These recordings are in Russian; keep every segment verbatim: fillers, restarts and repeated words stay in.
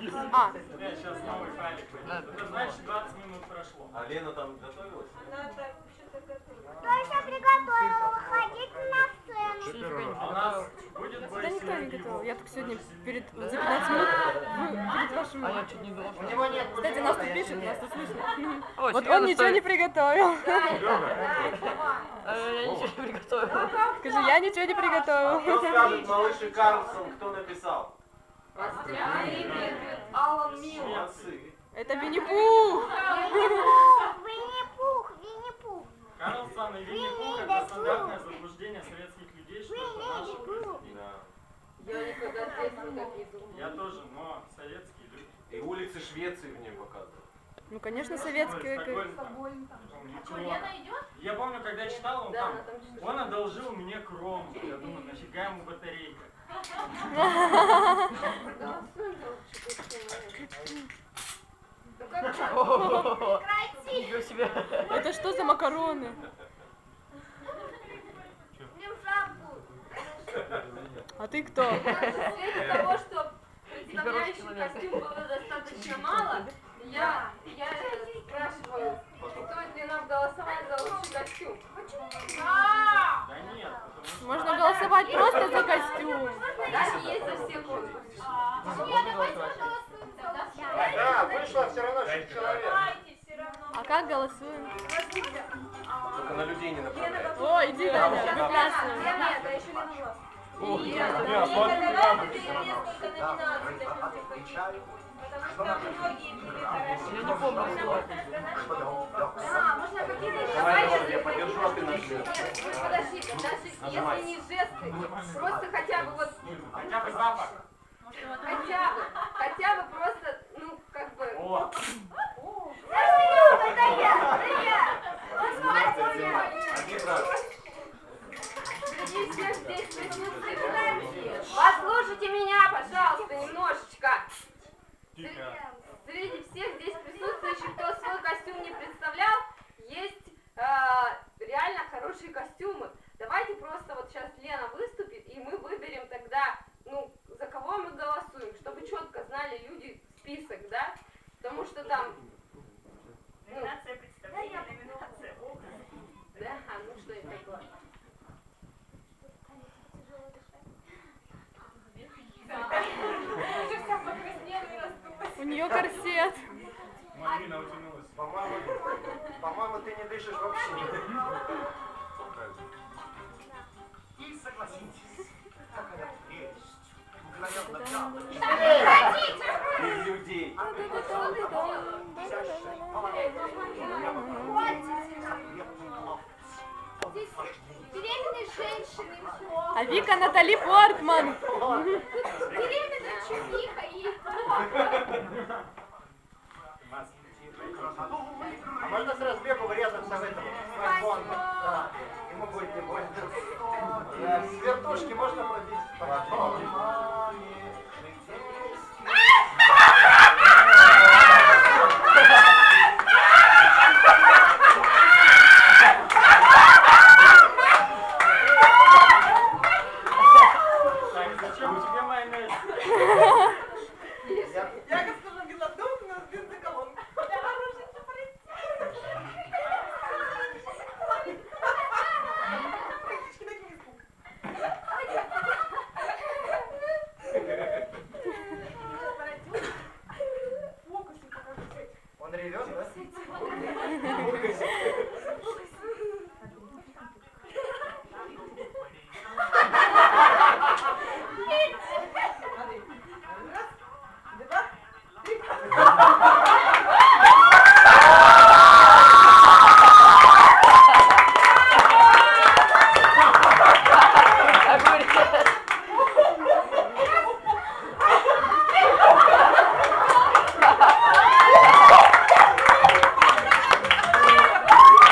А. Да, сейчас новый файлик пойдет. Это значит двадцать минут прошло. А Лена там готовилась? Она так вообще-то готовила. Только приготовила выходить на сцену. А у нас будет бой Да никто не синергии готовил. бокс. Я только сегодня перед, за пятнадцать минут вы- перед вашим... А я чуть не думал. У него нет Кстати, нас тут пишет, нас тут слышно. Ой, Вот серьезно, он ничего что ли? не приготовил. Э, Я ничего не приготовил. Скажи, я ничего не Кто приготовил. скажет, малыш и Карлсон, кто написал? Алан Милл. Молодцы. Это Винни-Пух. Винни-Пух, Винни-Пух, Винни-Пух. Карлсон и Винни-Пух — это стандартное заблуждение советских людей, что это наши произведения. Да. Я никогда здесь никак не думала. Я тоже, но советские люди. И улицы Швеции в ней показывают. Ну, конечно, советская. Стокгольм там. Ничего. Я помню, когда читал, он там, он одолжил мне кром. Я думаю, нафига ему батарейка? Ничего себе. Это что за макароны? А ты кто? В свете того, что представляющих костюм было достаточно мало, я, я спрашиваю, стоит ли нам голосовать за лучший костюм? Почему? Да нет, потому что... Можно голосовать просто за костюм. Даже есть за все конкурсы. Да, вышло все равно шесть человек. А как голосуем? Только на людей не направляют. О, иди, Даня, выплясывай. Нет, а еще Лена Влас. О, И да, это- да, и смотри, это да, давайте несколько номинаций для конкурса. Потому что многие были хороши. Я не помню слова. Да, можно какие-то... Давай, Давай, я подержу, а ты нажми. Нет, вы подождите, даже Нажимай. если не жесты, просто хотя бы вот... Хотя бы запах. Хотя бы, хотя бы просто, ну, как бы... О, Это я, это я! Один раз. Среди всех здесь присутствующих. Послушайте меня, пожалуйста, немножечко. тихо. Среди всех здесь присутствующих, кто свой костюм не представлял, есть э, реально хорошие костюмы. Давайте просто вот сейчас Лена выступит, и мы выберем тогда, ну, за кого мы голосуем, чтобы четко знали люди список, да? Потому что там... Ну, Номинация представления, номинация образ. да, а ну что это такое? У нее корсет. Марина утянулась. По-моему, по-моему, ты не дышишь вообще. И согласитесь, какая прелесть. Из людей. Здесь беременные женщины, все. А Вика Натали Портман. Беременная чувиха и... А можно с разбегу врезаться в этом смартфон? Да. Ему будет не больно. Да, с вертушки можно пробить? Так, зачем тебе майонез? Я, госпожа Голодок, у нас бензоколонка. Я хороший Практически таким испуг. Он ревет, да? Thank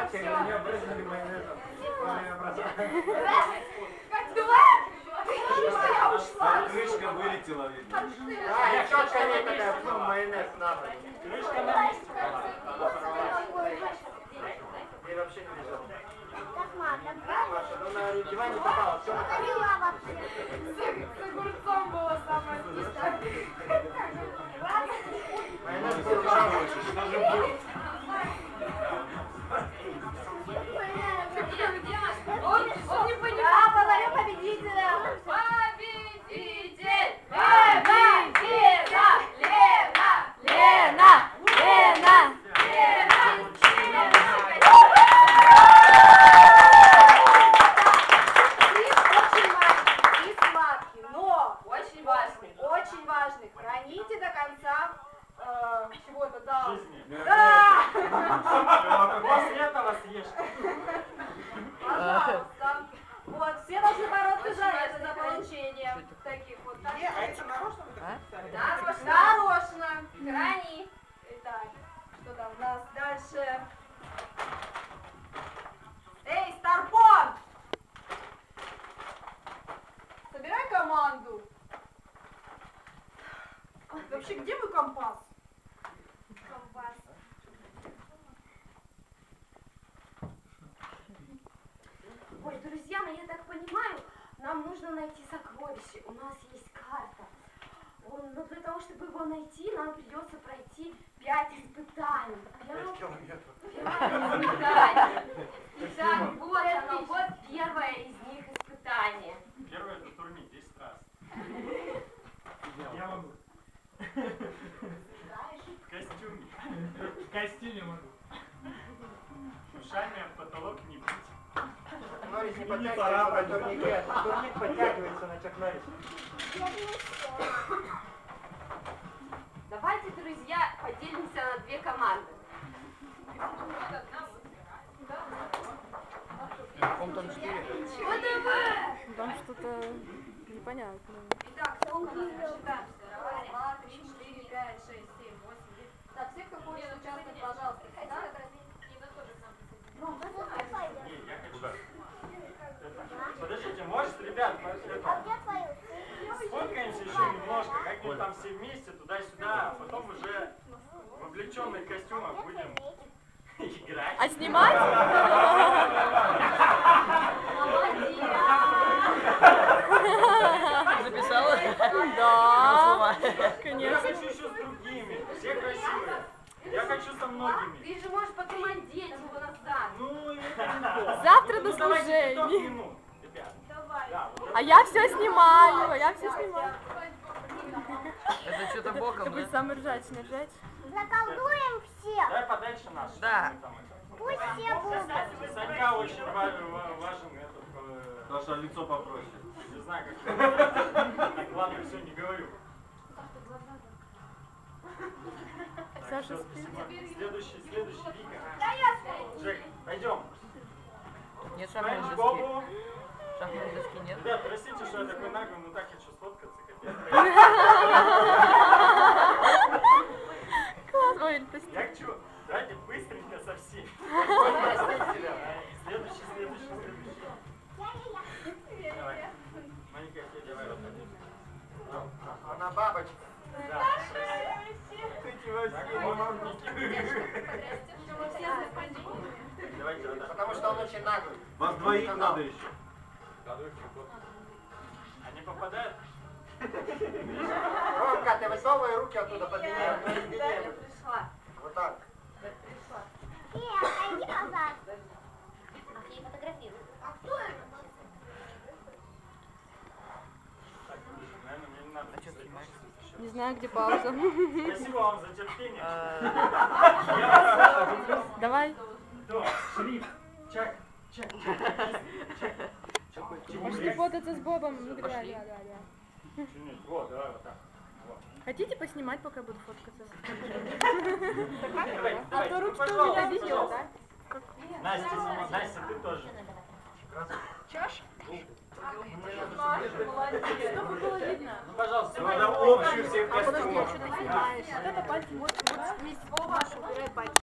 платье, и на нее брызнули майонезом. А крышка вылетела, видно. Да, и тетка не такая, фу, майонез надо. Крышка на месте. И вообще не лежала. Маша, ну на диване попала, все на С огурцом было самое вкусное. майонез был жалко. Что же будет? Он, он не понимал. Благодарю победителя. Победитель! Победила! Лена! Лена! Лена! И сладкий, но Очень важный. очень важный. Храните до конца э, чего-то, да. Жизни. Да! После этого съешь. Пожалуйста. Вот, все должны бороться за это, за получение таких вот. А это нарочно вы так написали? Нарочно. Нарочно. Храни. Итак, что там у нас дальше? Эй, Старпом! Собирай команду. Вообще, где мой компас? Компас. Ой, друзья мои, я так понимаю, нам нужно найти сокровище. У нас есть карта. Он- Но для того, чтобы его найти, нам придется пройти пять испытаний. Пять километров. испытаний. Итак, вот оно, вот первое из них испытание. Первое это турник десять раз. Я могу. В костюме. В костюме могу. Ушами об потолок не бить. Норрис не подтягивается на турнике. Турник подтягивается на Чак Норрис. Давайте, друзья, поделимся на две команды. По-моему, там четыре. Там что-то непонятное. Итак, сколько нас считаем? Раз, два, три, четыре, пять, шесть, семь, восемь, девять. Так, все, кто хочет участвовать, пожалуйста. Да? Не, я хочу. Это, подождите, может, ребят, это, сфоткаемся еще немножко, как-нибудь там все вместе, туда-сюда, а потом уже в облегченных костюмах будем играть. А снимать? Записала? Да. Я Конечно. хочу еще с другими, все красивые. Я хочу со многими. Ты же можешь потом одеть его назад. Ну, это не надо. Завтра Ну, до давайте служения. пятьсот минут, ребят. Давай. Да, вот А я все снимаю, а я все снимаю. Это что-то боком, Это будет да? самый ржачный ржач. Заколдуем всех. Давай подальше нас. чтобы Да. мы там это- Пусть все будут. Санька очень ва- ва- важен этот, э, Саша, лицо попроще. не знаю, как так, ладно, все, не говорю. Так, Саша всё, спит. спасибо. Следующий, следующий, Вика. Джек, пойдем. Нет Ставим шахматной доски. голову. Шахматной доски нет. Ребят, простите, что я такой наглый, но так хочу сфоткаться, капец. Класс, ой, спасибо. Я хочу, давайте быстренько со всеми. Следующий, следующий, следующий. Давай. Маленькая Федя, давай вот так. Она бабочка. Да. Так, помощники. Давайте вот так. Потому что он очень наглый. Вас двоих надо еще. Они попадают? Ромка, ты высовывай руки оттуда, поднимай. Да, я пришла. Вот так. Э, отойди назад. Ах, я фотографирую. А кто это? Так, наверное, мне не надо. А что ты снимаешь? Не знаю, где пауза. Спасибо вам за терпение. Давай. Кто? Шрифт. Чак. Чак. Чак. Чак. Чак. Можете фототься с Бобом. Ну, да, да, Пошли. да, да. Чинить. Вот, давай вот так. Вот. Хотите поснимать, пока я буду фоткаться? Давай, А давай, то ну, ручка у меня пожалуйста, видео, пожалуйста. да? Настя, Настя, ты тоже. Чтобы было видно. Ну, пожалуйста, Надо общую всех Подожди, а костюмов. что ты снимаешь? Вот это пальцы, вот, вот вместе. Маша, убирай пальцы.